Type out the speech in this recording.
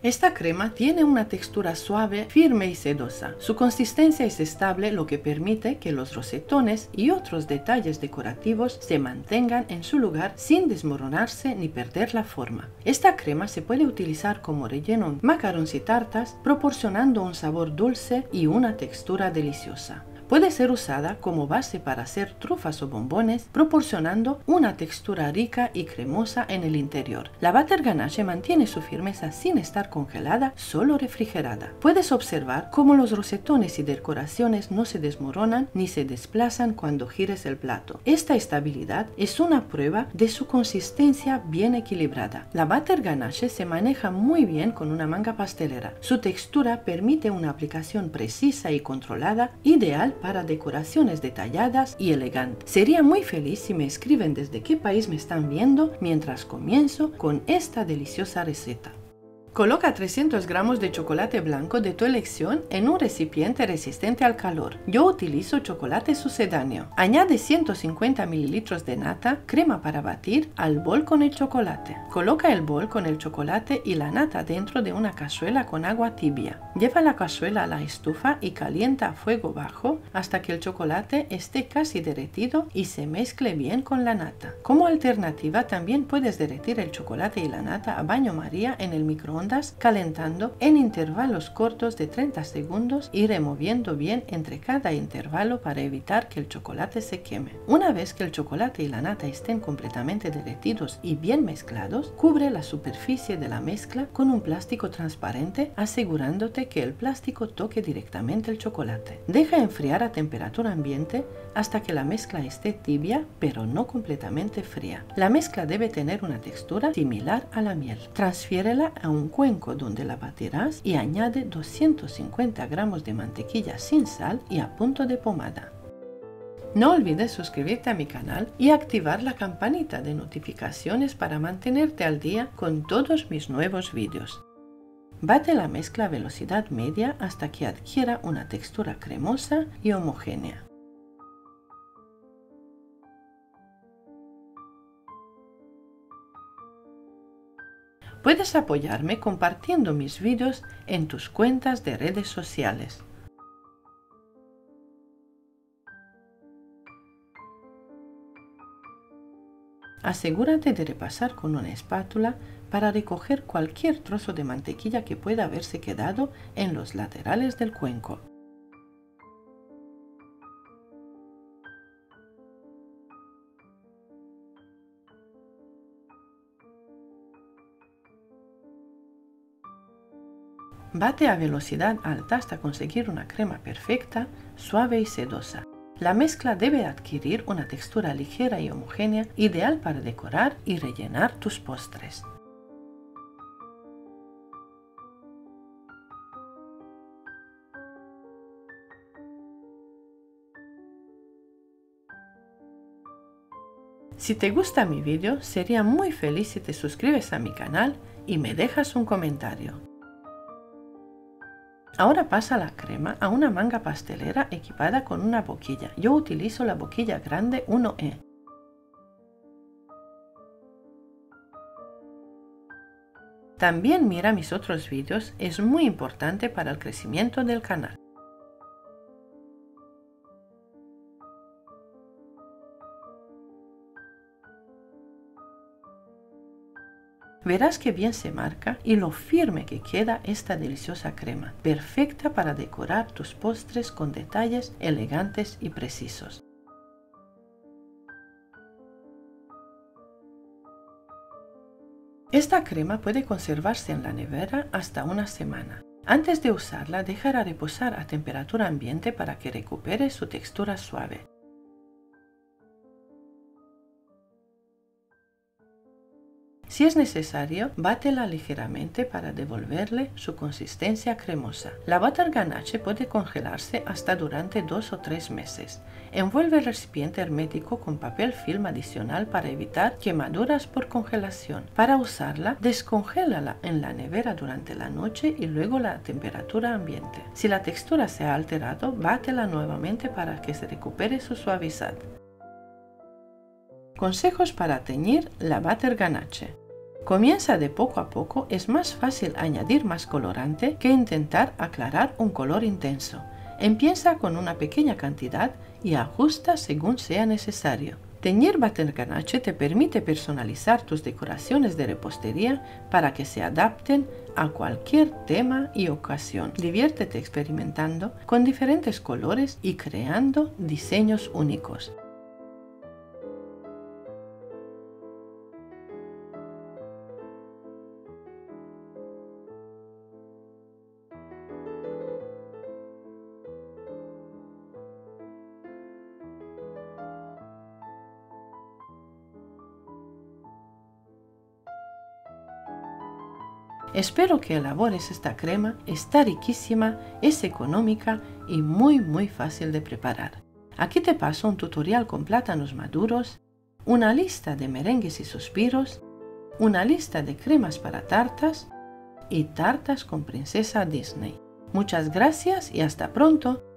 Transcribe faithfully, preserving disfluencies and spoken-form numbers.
Esta crema tiene una textura suave, firme y sedosa. Su consistencia es estable, lo que permite que los rosetones y otros detalles decorativos se mantengan en su lugar sin desmoronarse ni perder la forma. Esta crema se puede utilizar como relleno en macarons y tartas, proporcionando un sabor dulce y una textura deliciosa. Puede ser usada como base para hacer trufas o bombones, proporcionando una textura rica y cremosa en el interior. La butter ganache mantiene su firmeza sin estar congelada, solo refrigerada. Puedes observar cómo los rosetones y decoraciones no se desmoronan ni se desplazan cuando gires el plato. Esta estabilidad es una prueba de su consistencia bien equilibrada. La butter ganache se maneja muy bien con una manga pastelera. Su textura permite una aplicación precisa y controlada, ideal para decoraciones detalladas y elegantes. Sería muy feliz si me escriben desde qué país me están viendo mientras comienzo con esta deliciosa receta. Coloca trescientos gramos de chocolate blanco de tu elección en un recipiente resistente al calor. Yo utilizo chocolate sucedáneo. Añade ciento cincuenta mililitros de nata, crema para batir, al bol con el chocolate. Coloca el bol con el chocolate y la nata dentro de una cazuela con agua tibia. Lleva la cazuela a la estufa y calienta a fuego bajo hasta que el chocolate esté casi derretido y se mezcle bien con la nata. Como alternativa, también puedes derretir el chocolate y la nata a baño María en el microondas, calentando en intervalos cortos de treinta segundos y removiendo bien entre cada intervalo para evitar que el chocolate se queme. Una vez que el chocolate y la nata estén completamente derretidos y bien mezclados, cubre la superficie de la mezcla con un plástico transparente, asegurándote que el plástico toque directamente el chocolate. Deja enfriar a temperatura ambiente hasta que la mezcla esté tibia pero no completamente fría. La mezcla debe tener una textura similar a la miel. Transfiérela a un cuenco donde la batirás y añade doscientos cincuenta gramos de mantequilla sin sal y a punto de pomada. No olvides suscribirte a mi canal y activar la campanita de notificaciones para mantenerte al día con todos mis nuevos vídeos. Bate la mezcla a velocidad media hasta que adquiera una textura cremosa y homogénea. Puedes apoyarme compartiendo mis vídeos en tus cuentas de redes sociales. Asegúrate de repasar con una espátula para recoger cualquier trozo de mantequilla que pueda haberse quedado en los laterales del cuenco. Bate a velocidad alta hasta conseguir una crema perfecta, suave y sedosa. La mezcla debe adquirir una textura ligera y homogénea, ideal para decorar y rellenar tus postres. Si te gusta mi vídeo, sería muy feliz si te suscribes a mi canal y me dejas un comentario. Ahora pasa la crema a una manga pastelera equipada con una boquilla. Yo utilizo la boquilla grande uno E. También mira mis otros vídeos, es muy importante para el crecimiento del canal. Verás que bien se marca y lo firme que queda esta deliciosa crema, perfecta para decorar tus postres con detalles elegantes y precisos. Esta crema puede conservarse en la nevera hasta una semana. Antes de usarla, déjala reposar a temperatura ambiente para que recupere su textura suave. Si es necesario, bátela ligeramente para devolverle su consistencia cremosa. La butter ganache puede congelarse hasta durante dos o tres meses. Envuelve el recipiente hermético con papel film adicional para evitar quemaduras por congelación. Para usarla, descongélala en la nevera durante la noche y luego a temperatura ambiente. Si la textura se ha alterado, bátela nuevamente para que se recupere su suavidad. Consejos para teñir la butter ganache. Comienza de poco a poco, es más fácil añadir más colorante que intentar aclarar un color intenso. Empieza con una pequeña cantidad y ajusta según sea necesario. Teñir Batenganache te permite personalizar tus decoraciones de repostería para que se adapten a cualquier tema y ocasión. Diviértete experimentando con diferentes colores y creando diseños únicos. Espero que elabores esta crema, está riquísima, es económica y muy muy fácil de preparar. Aquí te paso un tutorial con plátanos maduros, una lista de merengues y suspiros, una lista de cremas para tartas y tartas con princesa Disney. Muchas gracias y hasta pronto.